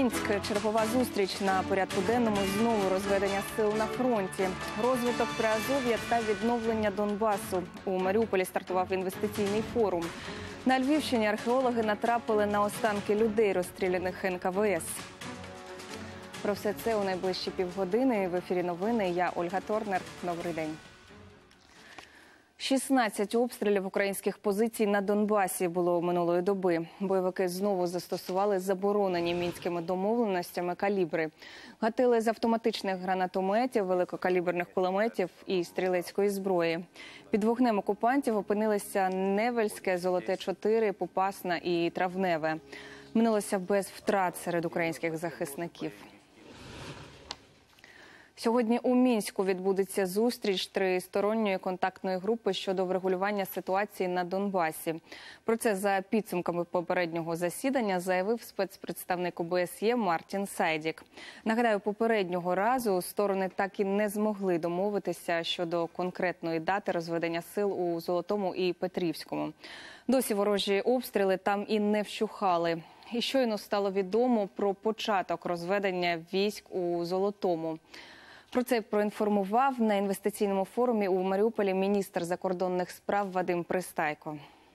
Мінськ. Чергова зустріч на порядку денному. Знову розведення сил на фронті. Розвиток Приазов'я та відновлення Донбасу. У Маріуполі стартував інвестиційний форум. На Львівщині археологи натрапили на останки людей, розстріляних НКВС. Про все це у найближчі півгодини. В ефірі новини. Я Ольга Торнер. Добрий день. 16 обстрілів українських позицій на Донбасі було минулої доби. Бойовики знову застосували заборонені мінськими домовленостями калібри. Гатили з автоматичних гранатометів, великокаліберних кулеметів і стрілецької зброї. Під вогнем окупантів опинилися Невельське, Золоте-4, Попасна і Травневе. Минулося без втрат серед українських захисників. Сьогодні у Мінську відбудеться зустріч тристоронньої контактної групи щодо врегулювання ситуації на Донбасі. Про це за підсумками попереднього засідання заявив спецпредставник ОБСЄ Мартін Сайдік. Нагадаю, попереднього разу сторони так і не змогли домовитися щодо конкретної дати розведення сил у Золотому і Петрівському. Досі ворожі обстріли там і не вщухали. І щойно стало відомо про початок розведення військ у Золотому. Про це проінформував на інвестиційному форумі у Маріуполі міністр закордонних справ Вадим Пристайко.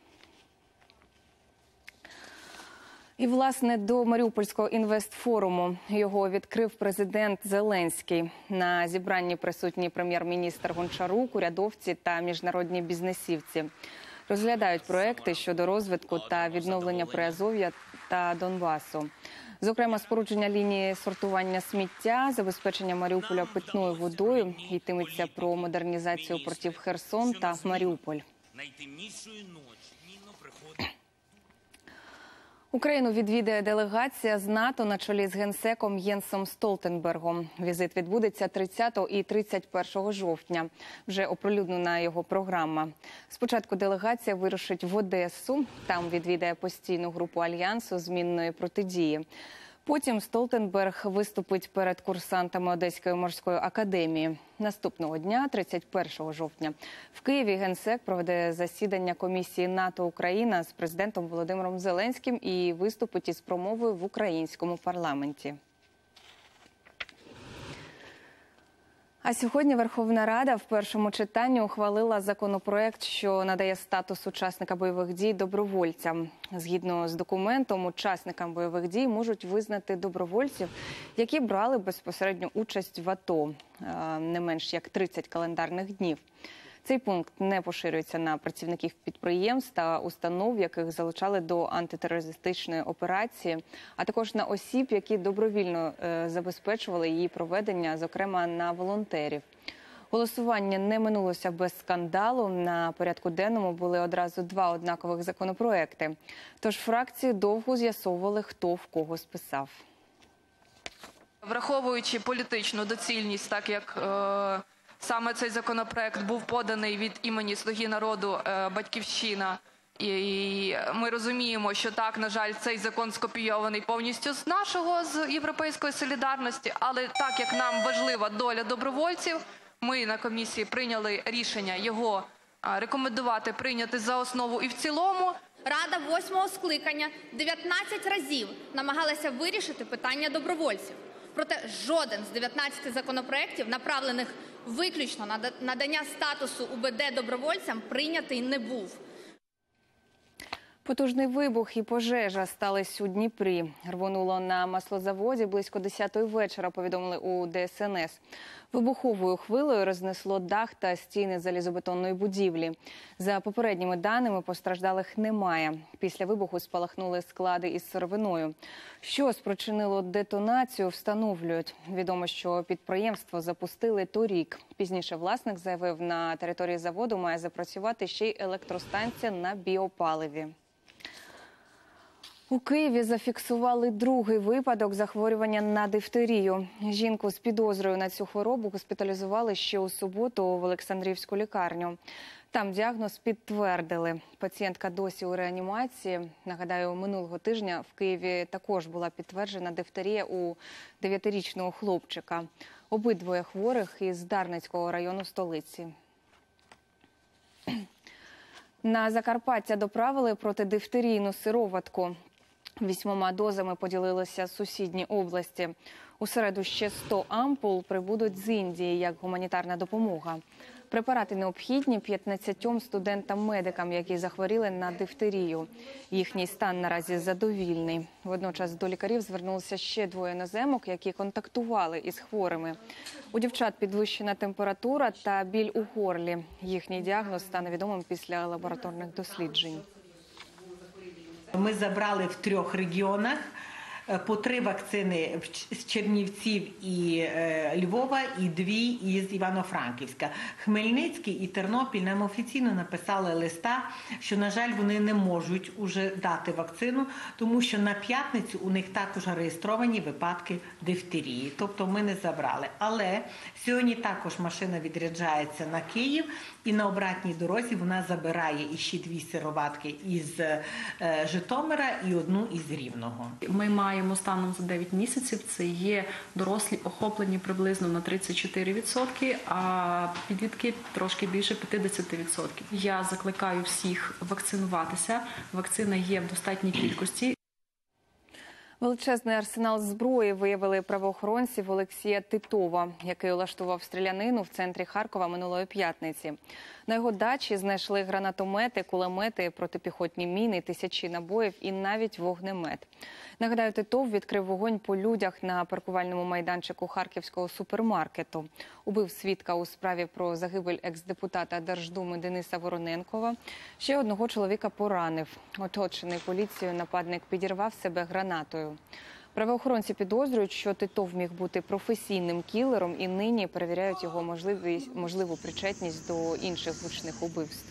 І, власне, до Маріупольського інвестфоруму його відкрив президент Зеленський. На зібранні присутні прем'єр-міністр Гончарук, урядовці та міжнародні бізнесівці. Розглядають проекти щодо розвитку та відновлення Приазов'я та Донбасу. Зокрема, спорудження лінії сортування сміття, забезпечення Маріуполя питною водою. Йтиметься про модернізацію портів Херсон та Маріуполь. Україну відвідає делегація з НАТО на чолі з генсеком Єнсом Столтенбергом. Візит відбудеться 30 і 31 жовтня. Вже оприлюднена його програма. Спочатку делегація вирушить в Одесу. Там відвідає постійну групу Альянсу змінної протидії. Потім Столтенберг виступить перед курсантами Одеської морської академії. Наступного дня, 31 жовтня, в Києві генсек проведе засідання комісії НАТО-Україна з президентом Володимиром Зеленським і виступить із промовою в українському парламенті. А сьогодні Верховна Рада в першому читанні ухвалила законопроект, що надає статус учасника бойових дій добровольцям. Згідно з документом, учасникам бойових дій можуть визнати добровольців, які брали безпосередню участь в АТО, не менш як 30 календарних днів. Цей пункт не поширюється на працівників підприємств та установ, яких залучали до антитерористичної операції, а також на осіб, які добровільно забезпечували її проведення, зокрема на волонтерів. Голосування не минулося без скандалу. На порядку денному були одразу два однакових законопроекти. Тож фракції довго з'ясовували, хто в кого списав. Враховуючи політичну доцільність, так як саме цей законопроект був поданий від імені «Слуги народу», «Батьківщина», і ми розуміємо, що так, на жаль, цей закон скопійований повністю з нашого, з «Європейської солідарності», але так як нам важлива доля добровольців, ми на комісії прийняли рішення його рекомендувати прийняти за основу і в цілому. Рада 8-го скликання 19 разів намагалася вирішити питання добровольців. Проте жоден з 19 законопроєктів, направлених виключно на надання статусу УБД добровольцям, прийнятий не був. Потужний вибух і пожежа сталися у Дніпрі. Рвонуло на маслозаводі близько 10-ї вечора, повідомили у ДСНС. Вибуховою хвилею рознесло дах та стіни залізобетонної будівлі. За попередніми даними, постраждалих немає. Після вибуху спалахнули склади із сировиною. Що спричинило детонацію, встановлюють. Відомо, що підприємство запустили торік. Пізніше власник заявив, на території заводу має запрацювати ще й електростанція на біопаливі. У Києві зафіксували другий випадок захворювання на дифтерію. Жінку з підозрою на цю хворобу госпіталізували ще у суботу в Олександрівську лікарню. Там діагноз підтвердили. Пацієнтка досі у реанімації. Нагадаю, минулого тижня в Києві також була підтверджена дифтерія у 9-річного хлопчика. Обидвоє хворих із Дарницького району столиці. На Закарпаття доправили протидифтерійну сироватку. 8 дозами поділилися сусідні області. У середу ще 100 ампул прибудуть з Індії як гуманітарна допомога. Препарати необхідні 15 студентам-медикам, які захворіли на дифтерію. Їхній стан наразі задовільний. Водночас до лікарів звернулися ще 2 іноземок, які контактували із хворими. У дівчат підвищена температура та біль у горлі. Їхній діагноз стане відомим після лабораторних досліджень. Ми забрали в 3 регіонах по 3 вакцини з Чернівців і Львова і 2 із Івано-Франківська. Хмельницький і Тернопіль нам офіційно написали листа, що, на жаль, вони не можуть уже дати вакцину, тому що на п'ятницю у них також реєстровані випадки дифтерії. Тобто ми не забрали. Але сьогодні також машина відряджається на Київ і на обратній дорозі вона забирає іще 2 сироватки із Житомира і 1 із Рівного. Ми маємо станом за 9 місяців, це є дорослі охоплені приблизно на 34%, а підлітки трошки більше 50%. Я закликаю всіх вакцинуватися. Вакцина є в достатній кількості. Величезний арсенал зброї виявили правоохоронці в Олексія Титова, який улаштував стрілянину в центрі Харкова минулої п'ятниці. На його дачі знайшли гранатомети, кулемети, протипіхотні міни, тисячі набоїв і навіть вогнемет. Нагадаю, Титов відкрив вогонь по людях на паркувальному майданчику харківського супермаркету. Убив свідка у справі про загибель екс-депутата Держдуми Дениса Вороненкова. Ще 1 чоловіка поранив. Оточений поліцією нападник підірвав себе гранатою. Правоохоронці підозрюють, що Титов міг бути професійним кілером і нині перевіряють його можливу причетність до інших гучних убивств.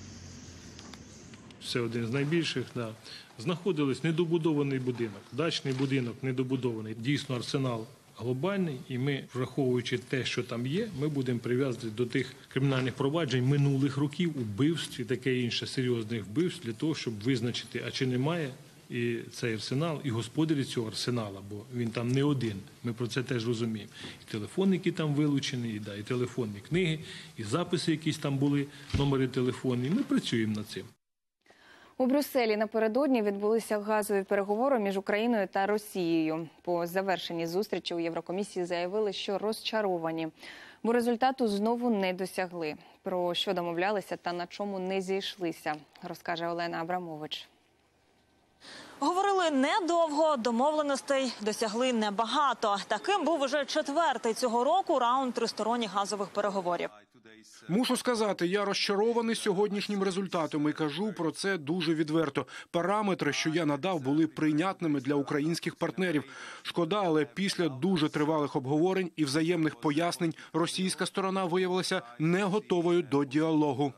Це один з найбільших, знаходились недобудований будинок, дачний будинок недобудований. Дійсно, арсенал глобальний, і ми, враховуючи те, що там є, ми будемо прив'язати до тих кримінальних проваджень минулих років, убивств і таке інше, серйозних вбивств, для того, щоб визначити, а чи немає і цей арсенал, і господарі цього арсенала, бо він там не один, ми про це теж розуміємо. І телефони, які там вилучені, і телефонні книги, і записи якісь там були, номери телефонів, ми працюємо над цим. У Брюсселі напередодні відбулися газові переговори між Україною та Росією. По завершенні зустрічі у Єврокомісії заявили, що розчаровані, бо результату знову не досягли. Про що домовлялися та на чому не зійшлися, розкаже Олена Абрамович. Говорили недовго, домовленостей досягли небагато. Таким був уже 4-й цього року раунд тристоронніх газових переговорів. Мушу сказати, я розчарований сьогоднішнім результатом і кажу про це дуже відверто. Параметри, що я надав, були прийнятними для українських партнерів. Шкода, але після дуже тривалих обговорень і взаємних пояснень російська сторона виявилася не готовою до діалогу.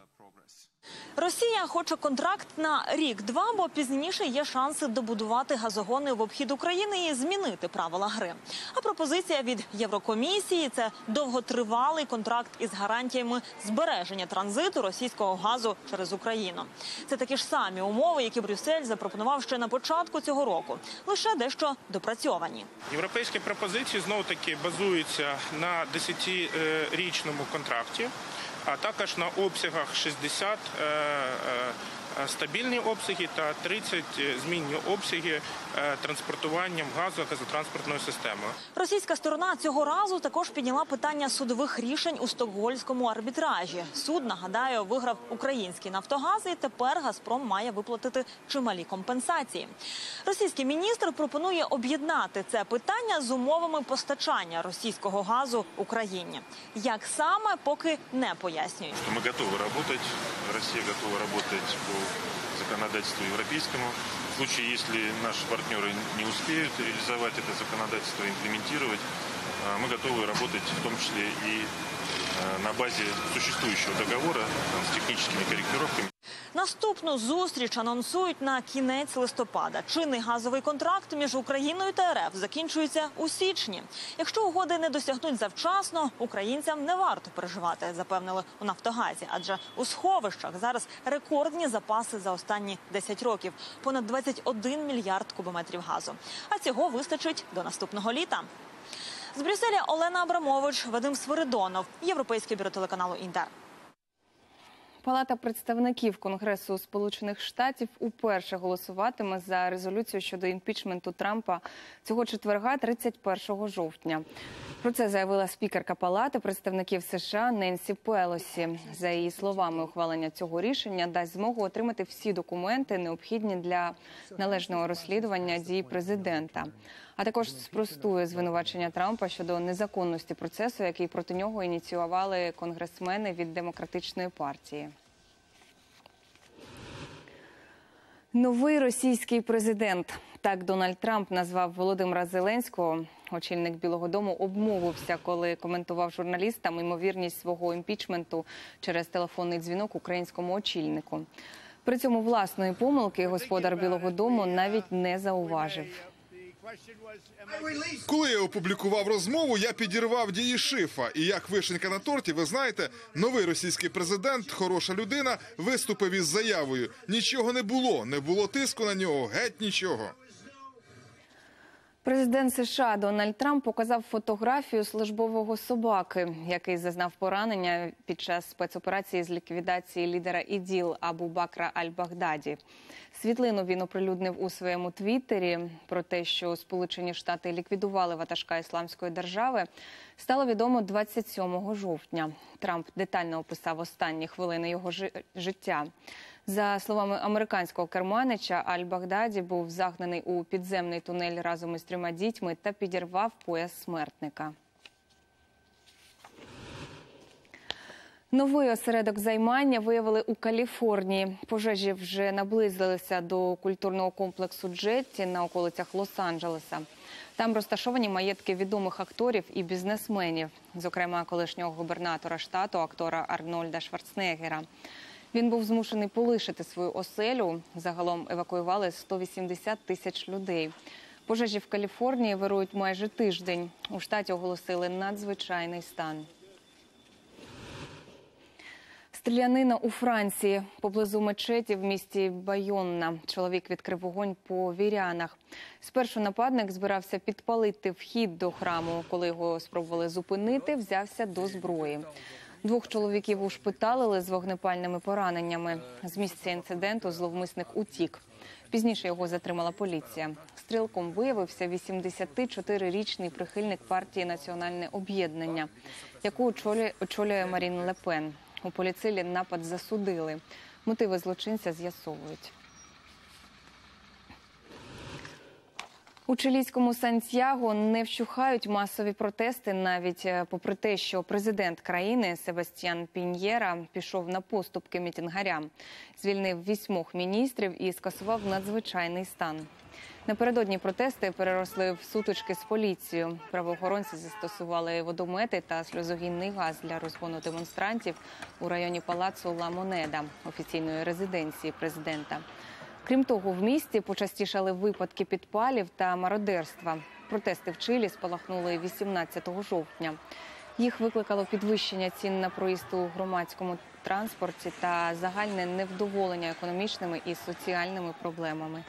Росія хоче контракт на рік-два, бо пізніше є шанси добудувати газогони в обхід України і змінити правила гри. А пропозиція від Єврокомісії – це довготривалий контракт із гарантіями збереження транзиту російського газу через Україну. Це такі ж самі умови, які Брюссель запропонував ще на початку цього року, лише дещо допрацьовані. Європейські пропозиції знову-таки базуються на 10-річному контракті, а також на обсягах 60 стабільні обсяги та 30 змінні обсяги транспортуванням газу газотранспортною системою. Російська сторона цього разу також підняла питання судових рішень у стокгольмському арбітражі. Суд, нагадаю, виграв український «Нафтогаз» і тепер «Газпром» має виплатити чималі компенсації. Російський міністр пропонує об'єднати це питання з умовами постачання російського газу Україні. Як саме, поки не пояснюють. Ми готові працювати, Росія готова працювати по законодательству европейскому. В случае, если наши партнеры не успеют реализовать это законодательство, имплементировать, мы готовы работать в том числе и на базе существующего договора с техническими корректировками. Наступну зустріч анонсують на кінець листопада. Чинний газовий контракт між Україною та РФ закінчується у січні. Якщо угоди не досягнуть завчасно, українцям не варто переживати, запевнили у «Нафтогазі». Адже у сховищах зараз рекордні запаси за останні 10 років – понад 21 мільярд кубометрів газу. А цього вистачить до наступного літа. З Брюсселя Олена Абрамович, Вадим Свиридонов, Європейське бюро телеканалу «Інтер». Палата представників Конгресу Сполучених Штатів уперше голосуватиме за резолюцію щодо імпічменту Трампа цього четверга, 31 жовтня. Про це заявила спікерка Палати представників США Ненсі Пелосі. За її словами, ухвалення цього рішення дасть змогу отримати всі документи, необхідні для належного розслідування дій президента. А також спростує звинувачення Трампа щодо незаконності процесу, який проти нього ініціювали конгресмени від Демократичної партії. Новий російський президент. Так Дональд Трамп назвав Володимира Зеленського. Очільник Білого дому обмовився, коли коментував журналістам ймовірність свого імпічменту через телефонний дзвінок українському очільнику. При цьому власної помилки господар Білого дому навіть не зауважив. Коли я опублікував розмову, я підірвав дії Шифа. І як вишенька на торті, ви знаєте, новий російський президент, хороша людина, виступив із заявою. Нічого не було тиску на нього, геть нічого. Президент США Дональд Трамп показав фотографію службового собаки, який зазнав поранення під час спецоперації з ліквідації лідера ІДІЛ Абу Бакра Аль-Багдаді. Світлину він оприлюднив у своєму твіттері. Про те, що Сполучені Штати ліквідували ватажка Ісламської держави, стало відомо 27 жовтня. Трамп детально описав останні хвилини його життя. За словами американського керманича, Аль-Багдаді був загнаний у підземний тунель разом із 3 дітьми та підірвав пояс смертника. Новий осередок займання виявили у Каліфорнії. Пожежі вже наблизилися до культурного комплексу Джетті на околицях Лос-Анджелеса. Там розташовані маєтки відомих акторів і бізнесменів, зокрема колишнього губернатора штату, актора Арнольда Шварценеггера. Він був змушений полишити свою оселю. Загалом евакуювали 180 тисяч людей. Пожежі в Каліфорнії вирують майже тиждень. У штаті оголосили надзвичайний стан. Стрілянина у Франції. Поблизу мечеті в місті Байонна чоловік відкрив вогонь по вірянах. Спершу нападник збирався підпалити вхід до храму. Коли його спробували зупинити, взявся до зброї. 2 чоловіків ушпиталили з вогнепальними пораненнями. З місця інциденту зловмисник утік. Пізніше його затримала поліція. Стрілком виявився 84-річний прихильник партії «Національне об'єднання», яку очолює Марін Ле Пен. У поліції напад засудили. Мотиви злочинця з'ясовують. У чилійському Сантьяго не вщухають масові протести, навіть попри те, що президент країни Себастьян Піньєра пішов на поступки мітингарям. Звільнив 8 міністрів і скасував надзвичайний стан. Напередодні протести переросли в сутички з поліцією. Правоохоронці застосували водомети та сльозогінний газ для розгону демонстрантів у районі палацу Ла Монеда, офіційної резиденції президента. Крім того, в місті почастішали випадки підпалів та мародерства. Протести в Чилі спалахнули 18 жовтня. Їх викликало підвищення цін на проїзд у громадському транспорті та загальне невдоволення економічними і соціальними проблемами.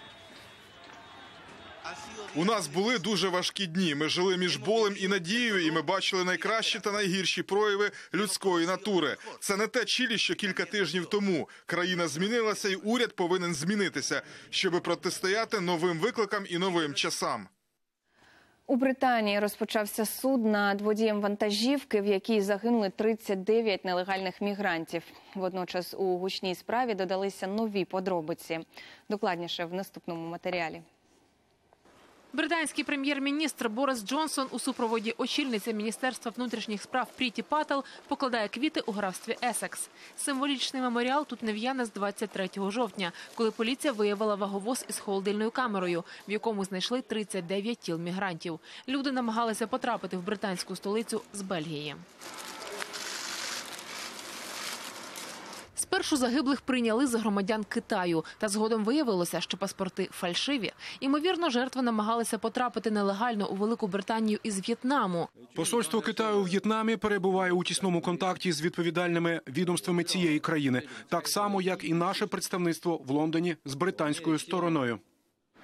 У нас були дуже важкі дні. Ми жили між болем і надією, і ми бачили найкращі та найгірші прояви людської натури. Це не те Чилі, що кілька тижнів тому. Країна змінилася, і уряд повинен змінитися, щоб протистояти новим викликам і новим часам. У Британії розпочався суд над водієм вантажівки, в якій загинули 39 нелегальних мігрантів. Водночас у гучній справі додалися нові подробиці. Докладніше в наступному матеріалі. Британський прем'єр-міністр Борис Джонсон у супроводі очільниці Міністерства внутрішніх справ Пріті Пател покладає квіти у графстві Есекс. Символічний меморіал тут не в'яне з 23 жовтня, коли поліція виявила ваговоз із холодильною камерою, в якому знайшли 39 тіл мігрантів. Люди намагалися потрапити в британську столицю з Бельгії. Спершу загиблих прийняли за громадян Китаю, та згодом виявилося, що паспорти фальшиві. Імовірно, жертви намагалися потрапити нелегально у Велику Британію із В'єтнаму. Посольство Китаю у В'єтнамі перебуває у тісному контакті з відповідальними відомствами цієї країни, так само, як і наше представництво в Лондоні з британською стороною.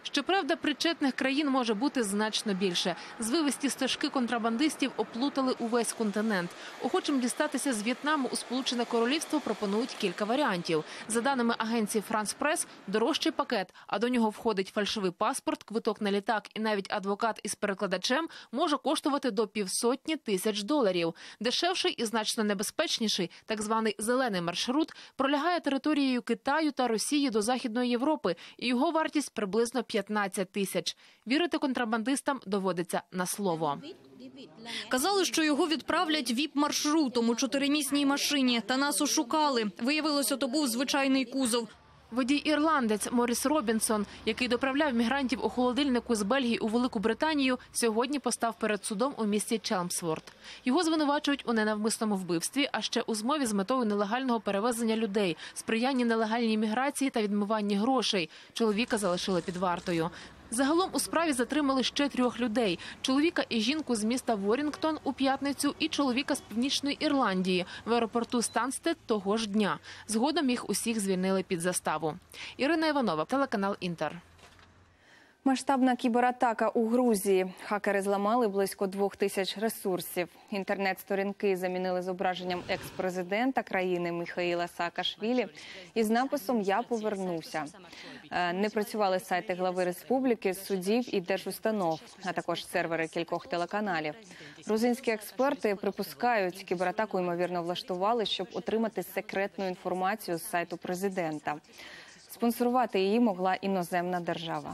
Щоправда, причетних країн може бути значно більше. Звивисті стежки контрабандистів оплутали увесь континент. Охочим дістатися з В'єтнаму у Сполучене Королівство пропонують кілька варіантів. За даними агенції «Франс Прес», дорожчий пакет, а до нього входить фальшивий паспорт, квиток на літак і навіть адвокат із перекладачем, може коштувати до $500 000. Дешевший і значно небезпечніший, так званий «зелений маршрут», пролягає територією Китаю та Росії до Західної Європи, і його вартість приблизно 15 тисяч. Вірити контрабандистам доводиться на слово. Казали, що його відправлять віп-маршрутом у 4-місній машині, та нас ошукали. Виявилося, то був звичайний кузов. Водій-ірландець Моріс Робінсон, який доправляв мігрантів у холодильнику з Бельгії у Велику Британію, сьогодні постав перед судом у місті Челмсворт. Його звинувачують у ненавмисному вбивстві, а ще у змові з метою нелегального перевезення людей, сприянні нелегальній міграції та відмиванні грошей. Чоловіка залишили під вартою. Загалом у справі затримали ще 3 людей – чоловіка і жінку з міста Ворінгтон у п'ятницю і чоловіка з Північної Ірландії в аеропорту Станстед того ж дня. Згодом їх усіх звільнили під заставу. Ірина Іванова, телеканал «Інтер». Масштабна кібератака у Грузії. Хакери зламали близько 2000 ресурсів. Інтернет-сторінки замінили зображенням екс-президента країни Міхаїла Саакашвілі із написом «Я повернуся». Не працювали сайти глави республіки, судів і держустанов, а також сервери кількох телеканалів. Грузинські експерти припускають, кібератаку ймовірно влаштували, щоб отримати секретну інформацію з сайту президента. Спонсорувати її могла іноземна держава.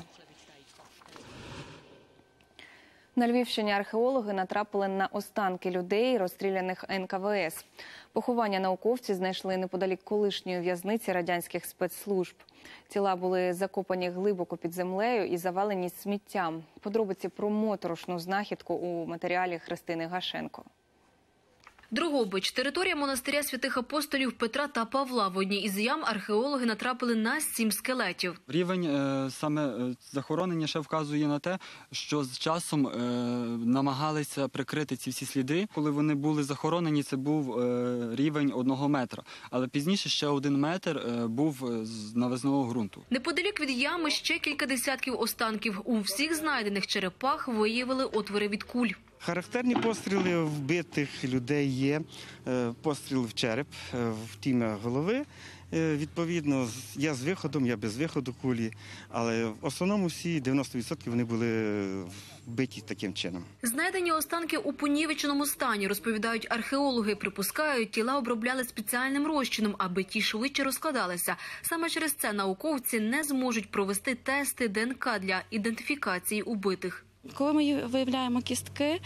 На Львівщині археологи натрапили на останки людей, розстріляних НКВС. Поховання науковці знайшли неподалік колишньої в'язниці радянських спецслужб. Тіла були закопані глибоко під землею і завалені сміттям. Подробиці про моторошну знахідку у матеріалі Христини Гашенко. Дрогобич – територія монастиря святих апостолів Петра та Павла. В одній із ям археологи натрапили на 7 скелетів. Рівень саме захоронення ще вказує на те, що з часом намагалися прикрити ці всі сліди. Коли вони були захоронені, це був рівень 1 метра. Але пізніше ще 1 метр був з навозного ґрунту. Неподалік від ями ще кілька десятків останків. У всіх знайдених черепах виявили отвори від куль. Характерні постріли вбитих людей є. Постріл в череп, в тім'я голови. Відповідно, я з виходом, я без виходу кулі. Але в основному всі 90% вони були вбиті таким чином. Знайдені останки у понівеченому стані, розповідають археологи. Припускають, тіла обробляли спеціальним розчином, аби ті швидше розкладалися. Саме через це науковці не зможуть провести тести ДНК для ідентифікації убитих. Коли ми виявляємо кістки,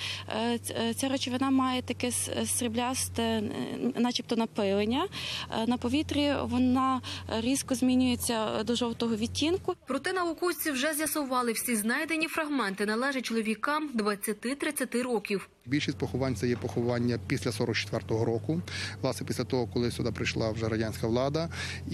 ця речовина має таке сріблясте, начебто напилення. На повітрі вона різко змінюється до жовтого відтінку. Проте науковці вже з'ясували, всі знайдені фрагменти належать чоловікам 20-30 років. Більшість поховань – це є поховання після 44-го року, власне, після того, коли сюди прийшла вже радянська влада.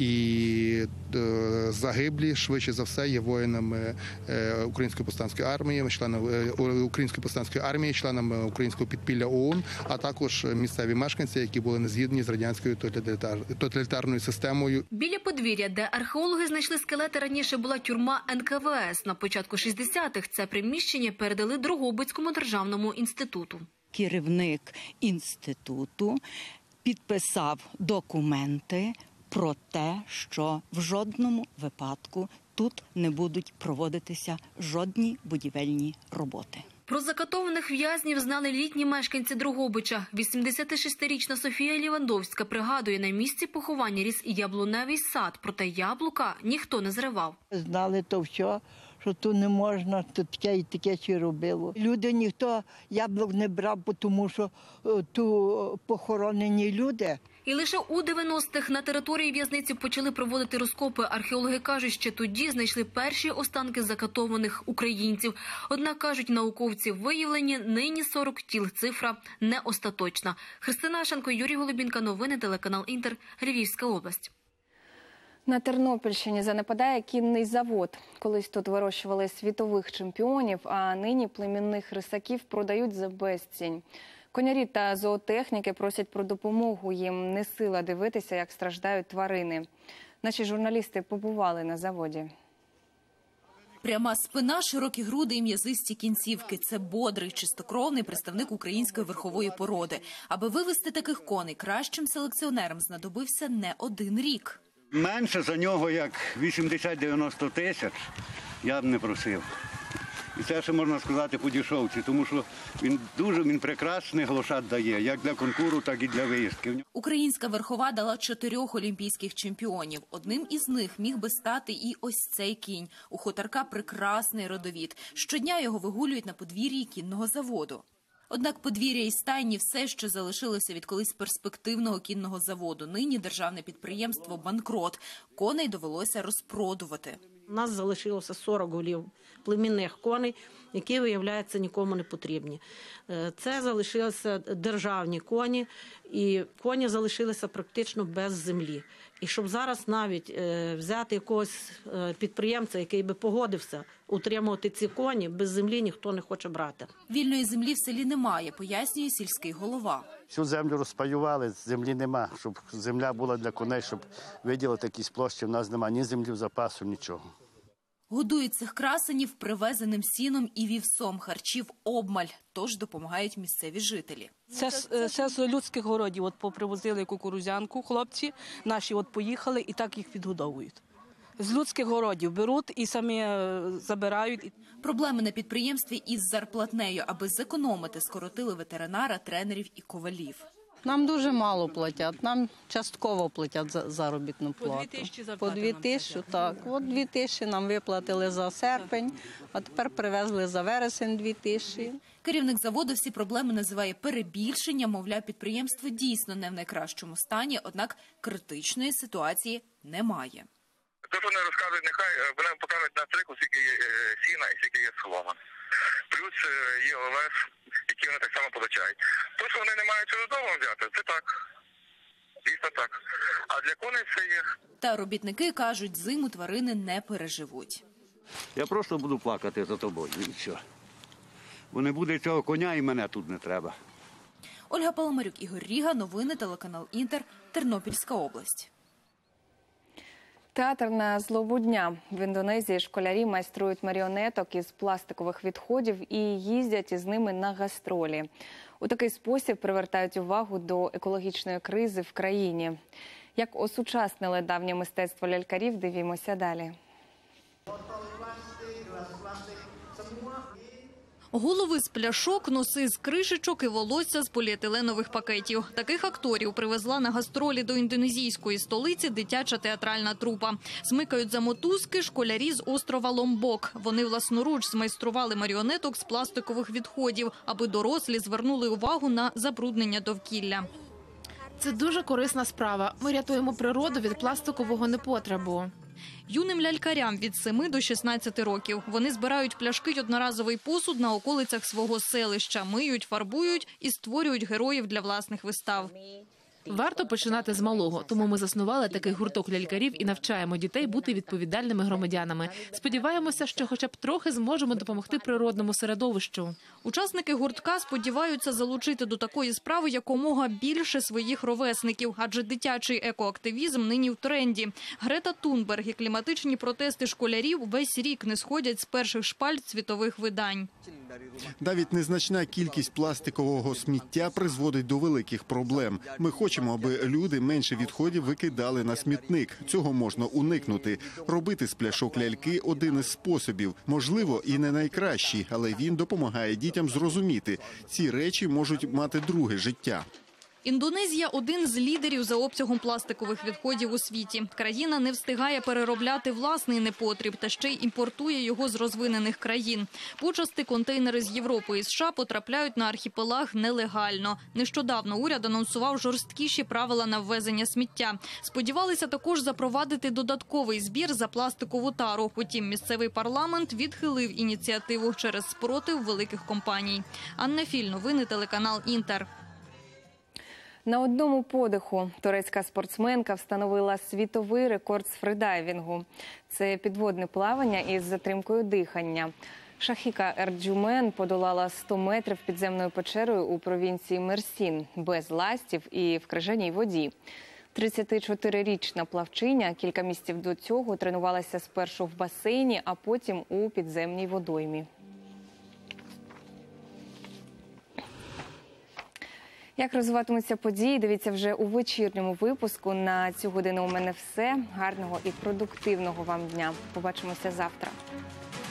І загиблі, швидше за все, є воїнами Української повстанської армії, членами Української повстанської армії, членами українського підпілля ОУН, а також місцеві мешканці, які були не згідні з радянською тоталітарною системою. Біля подвір'я, де археологи знайшли скелети, раніше була тюрма НКВС. На початку 60-х це приміщення передали Дрогобицькому державному інституту. Керівник інституту підписав документи про те, що в жодному випадку тут не будуть проводитися жодні будівельні роботи. Про закатованих в'язнів знали літні мешканці Дрогобича. 86-річна Софія Лівандовська пригадує, на місці поховання ріс і яблуневий сад, проте яблука ніхто не зривав. Знали то все, що тут не можна, то таке і таке ще робило. Люди, ніхто яблук не брав, тому що тут похоронені люди. І лише у 90-х на території в'язниці почали проводити розкопи. Археологи кажуть, ще тоді знайшли перші останки закатованих українців. Однак, кажуть науковці, виявлені нині 40 тіл. Цифра не остаточна. Христина Гашенко, Юрій Голубінка. Новини, телеканал «Інтер», Львівська область. На Тернопільщині занепадає кінний завод. Колись тут вирощували світових чемпіонів, а нині племінних рисаків продають за безцінь. Конярі та зоотехніки просять про допомогу. Їм не сила дивитися, як страждають тварини. Наші журналісти побували на заводі. Пряма спина, широкі груди і м'язисті кінцівки – це бодрий, чистокровний представник української верхової породи. Аби вивести таких коней, кращим селекціонерам знадобився не один рік. Менше за нього, як 80-90 тисяч, я б не просив. І це ще можна сказати по дешевці, тому що він прекрасний глошат дає, як для конкуру, так і для виїздки. Українська верхова дала 4 олімпійських чемпіонів. Одним із них міг би стати і ось цей кінь. У хуторка прекрасний родовід. Щодня його вигулюють на подвір'ї кінного заводу. Однак подвір'я і стайні – все, що залишилося від колись перспективного кінного заводу. Нині державне підприємство «Банкрот». Коней довелося розпродувати. У нас залишилося 40 голів племінних коней, які, виявляється, нікому не потрібні. Це залишилися державні коні, і коні залишилися практично без землі. І щоб зараз навіть взяти якогось підприємця, який би погодився утримувати ці коні, без землі ніхто не хоче брати. Вільної землі в селі немає, пояснює сільський голова. Всю землю розпаювали, землі нема, щоб земля була для коней, щоб виділити якісь площі. У нас нема ні землі в запасу, нічого. Годують цих красенів привезеним сіном і вівсом, харчів обмаль, тож допомагають місцеві жителі. Це з людських городів. От попривозили кукурудзянку хлопці, наші от поїхали і так їх відгодовують. З людських городів беруть і самі забирають. Проблеми на підприємстві із зарплатнею. Аби зекономити, скоротили ветеринара, тренерів і ковалів. Нам дуже мало платять, нам частково платять за заробітну плату. По 2 тисячі, так. От 2 тисячі нам виплатили за серпень, а тепер привезли за вересень 2 тисячі. Керівник заводу всі проблеми називає перебільшенням, мовляв, підприємство дійсно не в найкращому стані, однак критичної ситуації немає. Те, що вони розказують, нехай вони покажуть на трику, скільки є сіна і скільки є солома. Плюс є овес, які вони так само получають. То, що вони не мають чого додому взяти, це так. Дійсно так. А для коней все є. Та робітники кажуть, зиму тварини не переживуть. Я просто буду плакати за тобою, і все. Бо не буде цього коня, і мене тут не треба. Ольга Паламарюк, Ігор Ріга, новини, телеканал «Інтер», Тернопільська область. Театр на злобу дня. В Індонезії школярі майструють маріонеток із пластикових відходів і їздять із ними на гастролі. У такий спосіб привертають увагу до екологічної кризи в країні. Як осучаснили давнє мистецтво лялькарів, дивімося далі. Голови з пляшок, носи з кришечок і волосся з поліетиленових пакетів. Таких акторів привезла на гастролі до індонезійської столиці дитяча театральна трупа. Смикають за мотузки школярі з острова Ломбок. Вони власноруч змайстрували маріонеток з пластикових відходів, аби дорослі звернули увагу на забруднення довкілля. Це дуже корисна справа. Ми рятуємо природу від пластикового непотребу. Юним лялькарям від 7 до 16 років. Вони збирають пляшки й одноразовий посуд на околицях свого селища, миють, фарбують і створюють героїв для власних вистав. Варто починати з малого, тому ми заснували такий гурток лялькарів і навчаємо дітей бути відповідальними громадянами. Сподіваємося, що хоча б трохи зможемо допомогти природному середовищу. Учасники гуртка сподіваються залучити до такої справи якомога більше своїх ровесників, адже дитячий екоактивізм нині в тренді. Грета Тунберг і кліматичні протести школярів весь рік не сходять з перших шпальт світових видань. Навіть незначна кількість пластикового сміття призводить до великих проблем. Ми хочемо, аби люди менше відходів викидали на смітник. Цього можна уникнути. Робити з пляшок ляльки – один із способів. Можливо, і не найкращий, але він допомагає дітям зрозуміти. Ці речі можуть мати друге життя. Індонезія – один з лідерів за обсягом пластикових відходів у світі. Країна не встигає переробляти власний непотріб та ще й імпортує його з розвинених країн. Почасти контейнери з Європи і США потрапляють на архіпелаг нелегально. Нещодавно уряд анонсував жорсткіші правила на ввезення сміття. Сподівалися також запровадити додатковий збір за пластикову тару. Утім, місцевий парламент відхилив ініціативу через спротив великих компаній. Анна Філь, новини, телеканал «Інтер». На одному подиху турецька спортсменка встановила світовий рекорд з фридайвінгу. Це підводне плавання із затримкою дихання. Шахіка Ерджумен подолала 100 метрів підземною печерою у провінції Мерсін без ластів і в крижаній воді. 34-річна плавчиня кілька місяців до цього тренувалася спершу в басейні, а потім у підземній водоймі. Як розвиватимуться події, дивіться вже у вечірньому випуску. На цю годину у мене все. Гарного і продуктивного вам дня. Побачимося завтра.